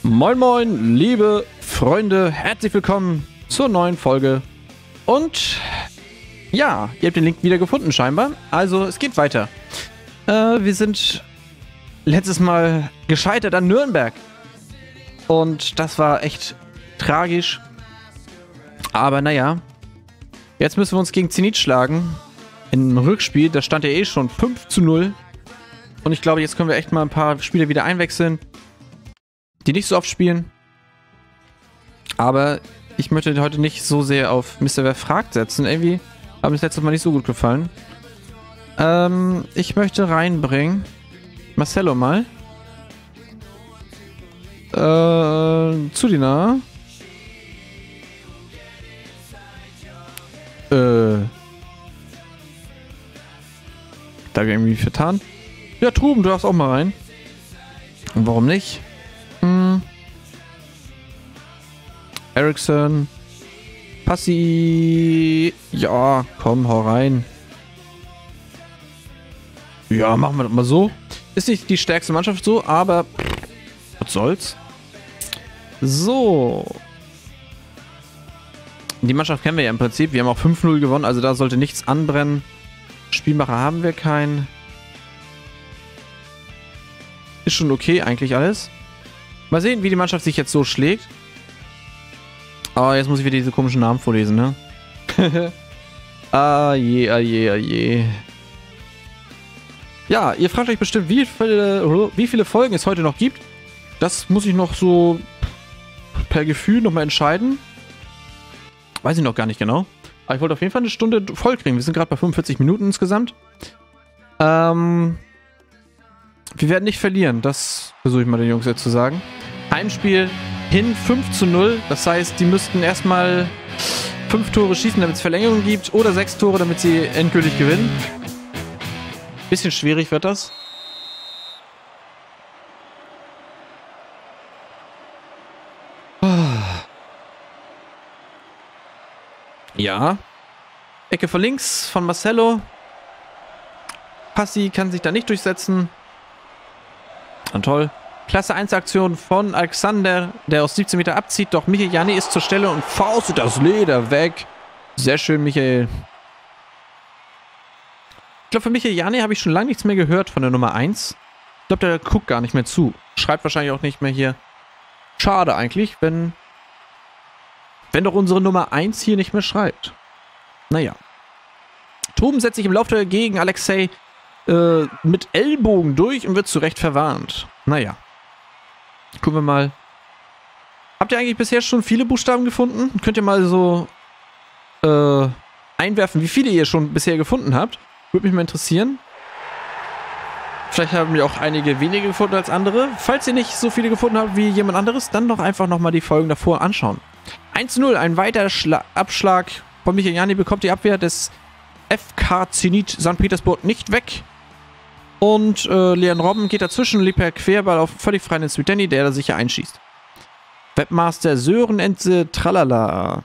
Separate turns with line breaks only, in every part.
Moin moin, liebe Freunde, herzlich willkommen zur neuen Folge. Und ja, ihr habt den Link wieder gefunden scheinbar. Also es geht weiter. Wir sind letztes Mal gescheitert an Nürnberg. Und das war echt tragisch. Aber naja, jetzt müssen wir uns gegen Zenit schlagen. Im Rückspiel, da stand ja eh schon 5:0. Und ich glaube, jetzt können wir echt mal ein paar Spieler wieder einwechseln, die nicht so oft spielen. Aber ich möchte heute nicht so sehr auf Mr. Wer fragt setzen. Irgendwie hat mir das letztes Mal nicht so gut gefallen. Ich möchte reinbringen Marcelo mal. Zudina. Da habe ich irgendwie vertan. Ja, Truben, du darfst auch mal rein. Und warum nicht? Eriksson. Passi. Ja, komm, hau rein. Ja, machen wir das mal so. Ist nicht die stärkste Mannschaft so, aber was soll's. So. Die Mannschaft kennen wir ja im Prinzip. Wir haben auch 5:0 gewonnen, also da sollte nichts anbrennen. Spielmacher haben wir keinen. Ist schon okay eigentlich alles. Mal sehen, wie die Mannschaft sich jetzt so schlägt. Oh, jetzt muss ich wieder diese komischen Namen vorlesen, ne? Ah je, ah je, ah je. Ja, ihr fragt euch bestimmt, wie viele Folgen es heute noch gibt. Das muss ich noch so per Gefühl nochmal entscheiden. Weiß ich noch gar nicht genau. Aber ich wollte auf jeden Fall eine Stunde voll kriegen. Wir sind gerade bei 45 Minuten insgesamt. Wir werden nicht verlieren. Das versuche ich mal den Jungs jetzt zu sagen. Heimspiel hin 5:0. Das heißt, die müssten erstmal 5 Tore schießen, damit es Verlängerung gibt. Oder 6 Tore, damit sie endgültig gewinnen. Bisschen schwierig wird das. Ja. Ecke von links von Marcelo. Passi kann sich da nicht durchsetzen. Und toll. Klasse 1 Aktion von Alexander, der aus 17 Meter abzieht. Doch Michael Jani ist zur Stelle und faustet das Leder weg. Sehr schön, Michael. Ich glaube, von Michael Jani habe ich schon lange nichts mehr gehört von der Nummer 1. Ich glaube, der guckt gar nicht mehr zu. Schreibt wahrscheinlich auch nicht mehr hier. Schade eigentlich, wenn doch unsere Nummer 1 hier nicht mehr schreibt. Naja. Toben setzt sich im Lauf gegen Alexei mit Ellbogen durch und wird zu Recht verwarnt. Naja. Gucken wir mal. Habt ihr eigentlich bisher schon viele Buchstaben gefunden? Könnt ihr mal so einwerfen, wie viele ihr schon bisher gefunden habt? Würde mich mal interessieren. Vielleicht haben wir auch einige weniger gefunden als andere. Falls ihr nicht so viele gefunden habt wie jemand anderes, dann doch einfach nochmal die Folgen davor anschauen. 1:0, ein weiterer Abschlag von Michael Jani bekommt die Abwehr des FK Zenit St. Petersburg nicht weg. Und Leon Robben geht dazwischen, liegt per Querball auf völlig freien Svideni, der da sicher einschießt. Webmaster Sören Enze Tralala.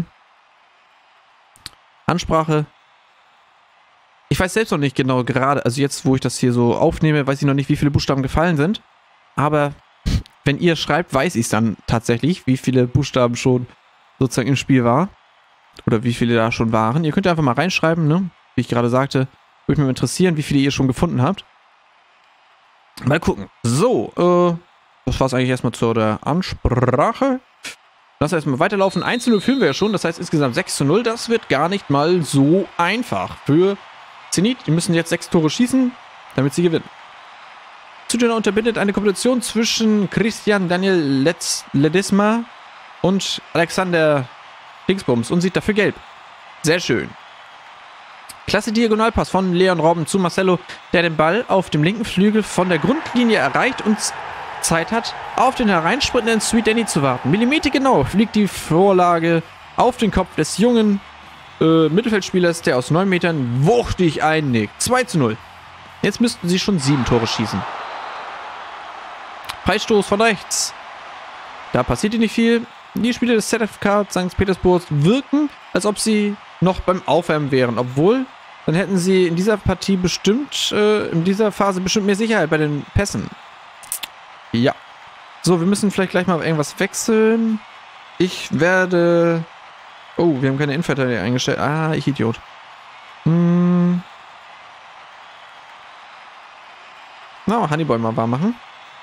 Ansprache. Ich weiß selbst noch nicht genau gerade, also jetzt, wo ich das hier so aufnehme, weiß ich noch nicht, wie viele Buchstaben gefallen sind. Aber wenn ihr schreibt, weiß ich es dann tatsächlich, wie viele Buchstaben schon sozusagen im Spiel war. Oder wie viele da schon waren. Ihr könnt ja einfach mal reinschreiben, ne? Wie ich gerade sagte. Würde mich mal interessieren, wie viele ihr schon gefunden habt. Mal gucken. So, das war es eigentlich erstmal zu der Ansprache. Lass erstmal weiterlaufen. 1:0 führen wir ja schon, das heißt insgesamt 6:0. Das wird gar nicht mal so einfach für Zenit. Die müssen jetzt 6 Tore schießen, damit sie gewinnen. Zudem unterbindet eine Kombination zwischen Christian Daniel Ledesma und Alexander Dingsbums und sieht dafür gelb. Sehr schön. Klasse Diagonalpass von Leon Robben zu Marcelo, der den Ball auf dem linken Flügel von der Grundlinie erreicht und Zeit hat, auf den hereinsprintenden Svideni zu warten. Millimetergenau fliegt die Vorlage auf den Kopf des jungen Mittelfeldspielers, der aus 9 Metern wuchtig einnickt. 2:0. Jetzt müssten sie schon 7 Tore schießen. Freistoß von rechts. Da passiert nicht viel. Die Spieler des ZFK St. Petersburg wirken, als ob sie noch beim Aufwärmen wären, obwohl dann hätten sie in dieser Partie bestimmt, in dieser Phase bestimmt mehr Sicherheit bei den Pässen. Ja. So, wir müssen vielleicht gleich mal irgendwas wechseln. Ich werde... Oh, wir haben keine Innenverteidiger eingestellt. Ah, ich Idiot. Na, Honeyboy mal warm machen.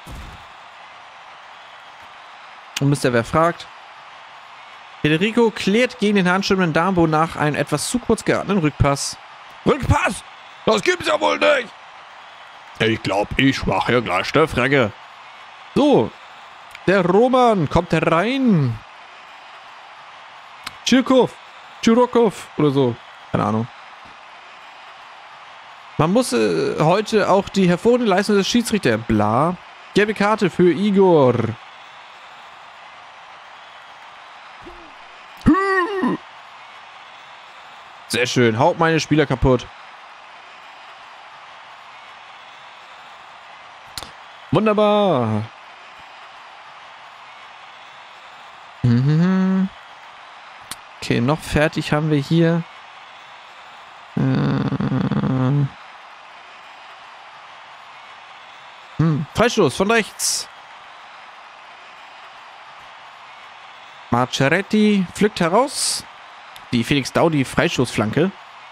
Und Mr. Wer fragt. Federico klärt gegen den handschwimmenden Dambo nach einem etwas zu kurz geratenen Rückpass. Rückpass! Das gibt's ja wohl nicht! Ich glaube, ich mache hier gleich der Frage. So. Der Roman kommt herein. Chirokov oder so. Keine Ahnung. Man muss heute auch die hervorragende Leistung des Schiedsrichters. Bla. Gelbe Karte für Igor. Sehr schön. Haut meine Spieler kaputt. Wunderbar. Okay, noch fertig haben wir hier. Freistoß von rechts. Marceretti pflückt heraus. Die Felix Daudi Freistoßflanke.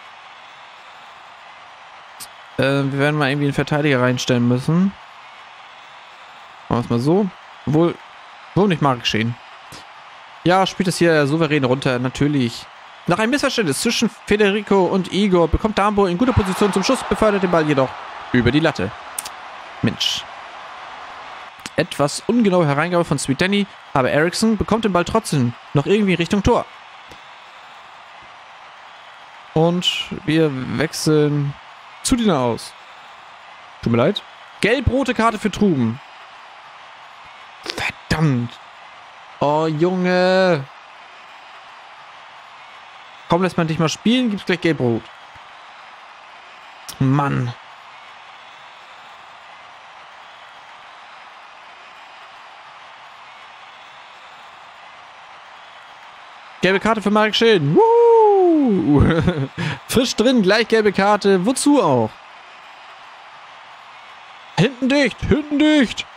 Wir werden mal irgendwie einen Verteidiger reinstellen müssen. Machen wir es mal so. Wohl nicht mal geschehen. Ja, spielt es hier souverän runter, natürlich. Nach einem Missverständnis zwischen Federico und Igor bekommt Dambo in guter Position zum Schuss, befördert den Ball jedoch über die Latte. Mensch. Etwas ungenaue Hereingabe von Sweet Danny, aber Eriksson bekommt den Ball trotzdem noch irgendwie Richtung Tor. Und wir wechseln zu Dina aus. Tut mir leid. Gelb-rote Karte für Truben. Verdammt. Oh, Junge. Komm, lässt man dich mal spielen, gibt's gleich Gelb-rot. Mann. Gelbe Karte für Marek Schilden. Frisch drin, gleich gelbe Karte. Wozu auch? Hinten dicht, hinten dicht.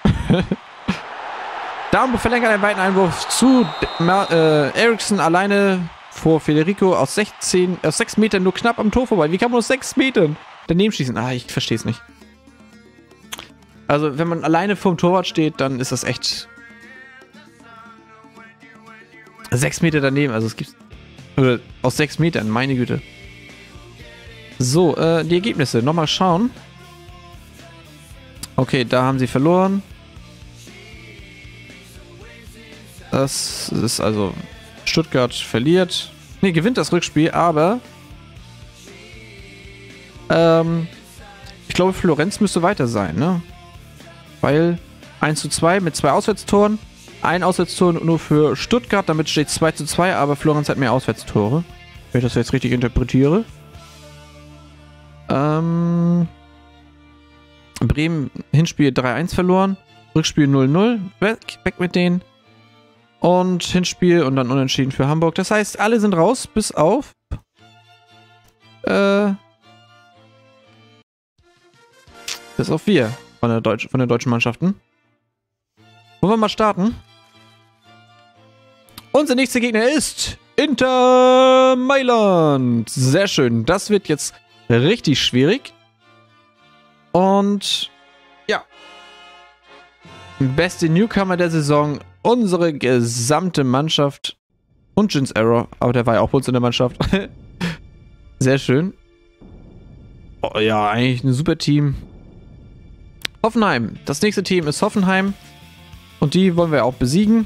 Dambo verlängert einen weiten Einwurf zu Eriksson alleine vor Federico aus 6 Metern nur knapp am Tor vorbei. Wie kann man aus 6 Metern daneben schießen? Ah, ich verstehe es nicht. Also, wenn man alleine vorm Torwart steht, dann ist das echt 6 Meter daneben. Also, es gibt aus 6 Metern, meine Güte. So, die Ergebnisse. Nochmal schauen. Okay, da haben sie verloren. Das ist also... Stuttgart verliert. Ne, gewinnt das Rückspiel, aber... ich glaube, Florenz müsste weiter sein, ne? Weil 1:2 mit 2 Auswärtstoren. Ein Auswärtstor nur für Stuttgart, damit steht 2:2, aber Florenz hat mehr Auswärtstore. Wenn ich das jetzt richtig interpretiere. Bremen Hinspiel 3:1 verloren. Rückspiel 0:0. Weg mit denen. Und Hinspiel und dann unentschieden für Hamburg. Das heißt, alle sind raus, bis auf bis auf wir von den deutschen Mannschaften. Wollen wir mal starten? Unser nächster Gegner ist Inter Mailand. Sehr schön. Das wird jetzt richtig schwierig. Und ja. Beste Newcomer der Saison. Unsere gesamte Mannschaft. Und Jins Error. Aber der war ja auch bei uns in der Mannschaft. Sehr schön. Oh ja, eigentlich ein super Team. Hoffenheim. Das nächste Team ist Hoffenheim. Und die wollen wir auch besiegen.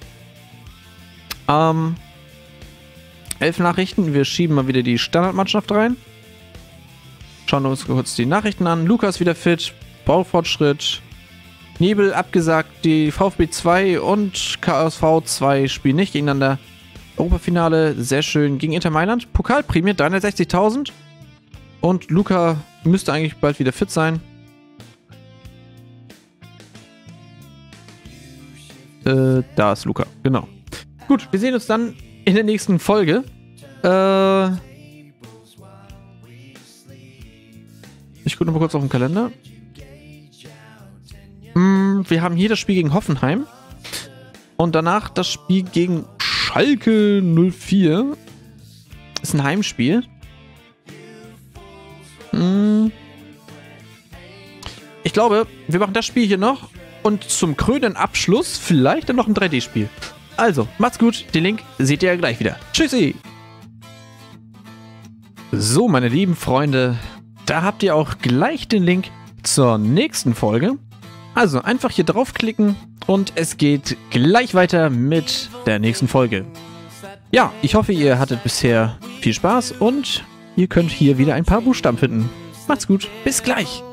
11 Nachrichten. Wir schieben mal wieder die Standardmannschaft rein. Schauen wir uns kurz die Nachrichten an. Lukas wieder fit. Baufortschritt. Nebel abgesagt. Die VfB 2 und KSV 2 spielen nicht gegeneinander. Europafinale. Sehr schön. Gegen Inter Mailand. Pokalprämie 360.000. Und Luca müsste eigentlich bald wieder fit sein. Da ist Luca. Genau. Gut, wir sehen uns dann in der nächsten Folge. Ich gucke noch mal kurz auf den Kalender. wir haben hier das Spiel gegen Hoffenheim. Und danach das Spiel gegen Schalke 04. Ist ein Heimspiel. Ich glaube, wir machen das Spiel hier noch. Und zum krönenden Abschluss vielleicht dann noch ein 3D-Spiel. Also, macht's gut. Den Link seht ihr ja gleich wieder. Tschüssi. So, meine lieben Freunde. Da habt ihr auch gleich den Link zur nächsten Folge. Also, einfach hier draufklicken. Und es geht gleich weiter mit der nächsten Folge. Ja, ich hoffe, ihr hattet bisher viel Spaß. Und ihr könnt hier wieder ein paar Buchstaben finden. Macht's gut. Bis gleich.